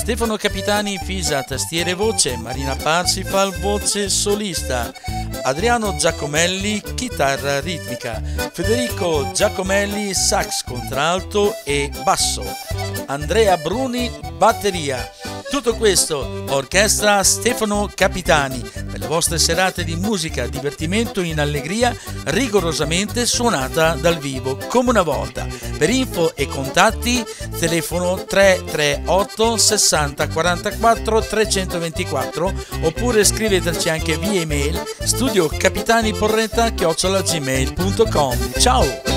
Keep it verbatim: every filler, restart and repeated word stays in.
Stefano Capitani Fisa, tastiere e voce, Marina Parsifal, voce solista, Adriano Giacomelli, chitarra ritmica, Federico Giacomelli, sax contralto e basso, Andrea Bruni, batteria. Tutto questo, orchestra Stefano Capitani, per le vostre serate di musica, divertimento in allegria, rigorosamente suonata dal vivo, come una volta. Per info e contatti, telefono tre tre otto sessanta quarantaquattro trecentoventiquattro oppure scriveteci anche via email studiocapitaniporretta chiocciola gmail punto com. Ciao!